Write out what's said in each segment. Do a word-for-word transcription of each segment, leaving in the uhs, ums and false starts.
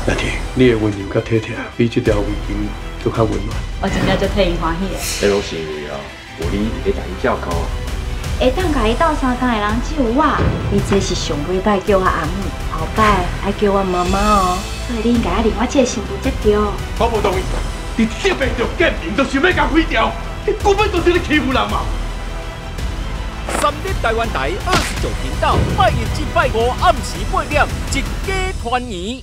那天你的温柔甲体贴，比这条围巾搁较温暖。 我真正足替因欢喜的。 这拢是因为啊，有你伫甲伊照顾。 会当甲伊斗相共的人只有我，你这是上尾摆叫我阿母，后摆爱叫我妈妈哦。所以你应该爱领我这个幸福才对。 我不同意，你这边着见面，就想要甲毁掉，你根本就是咧欺负人嘛！ 三立台湾台二十九频道，拜一至拜五暗时八点，一家团圆。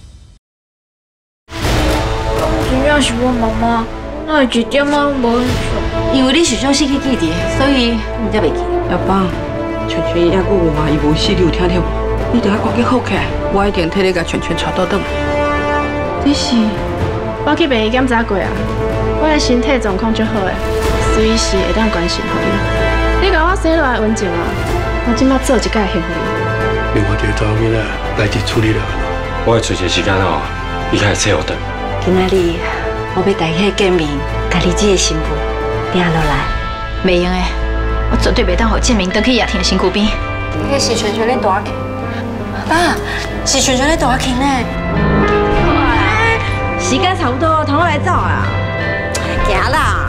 真正是我妈妈，我一点仔拢无印象。因为你是想失去记忆，所以你才袂记。 阿爸，全全也讲有话，伊无死，你有听到无？你着要赶紧好起来，我一定替你甲全全找倒转。你是？ 我去病院检查过啊，我的身体状况足好诶，随时会当关心互你。你甲我生落来温情啊，我即马做一届幸福。 另外一个查某囡仔代志处理了。 我会找些时间哦，你开始找我等。 今仔日我要大家见面，甲你这个幸福定落来。袂用诶，我绝对袂当互建明登去叶婷的身躯边。 迄是全全咧大庆，爸，是全全咧大庆呢。 时间差不多，同我来走啊！行啦。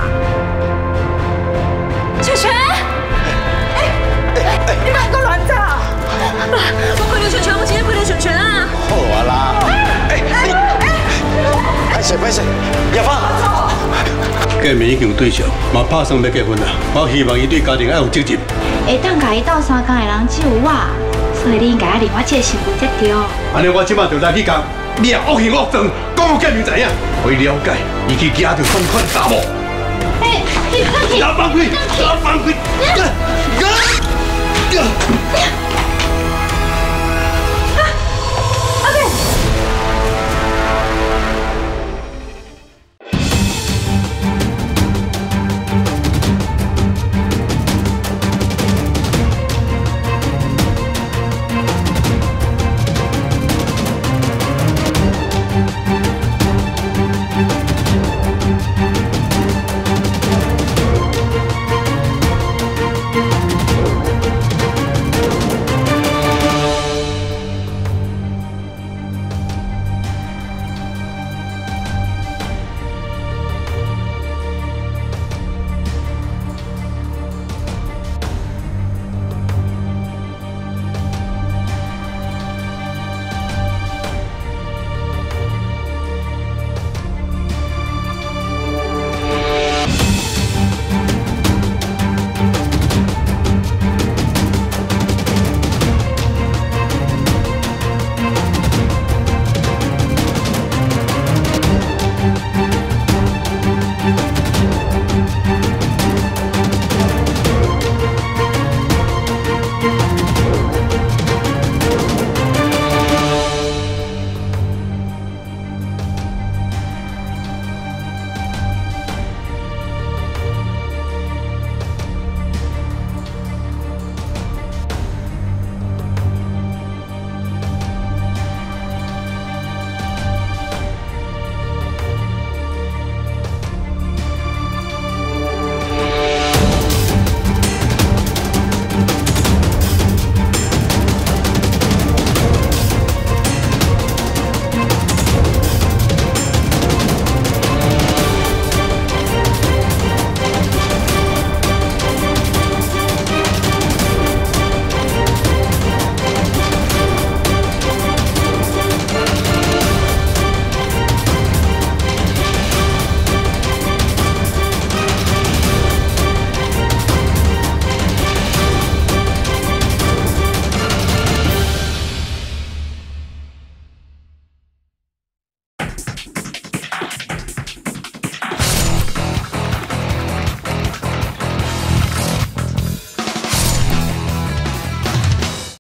全全，哎哎，你莫给我乱走！我陪你全全，我今天陪你全全啊！ 好啊啦！哎哎，歹势歹势，叶芳。 见面已经有对象，嘛拍算要结婚啦。我希望伊对家庭要有责任。 会当甲伊斗相共的人只有我，所以你应该爱领我这个幸福才对。 安尼我即马就来去讲，你也恶行恶状，讲互见面知影，可以了解，伊去惊着款款查某。哎，你放弃！放开！放开！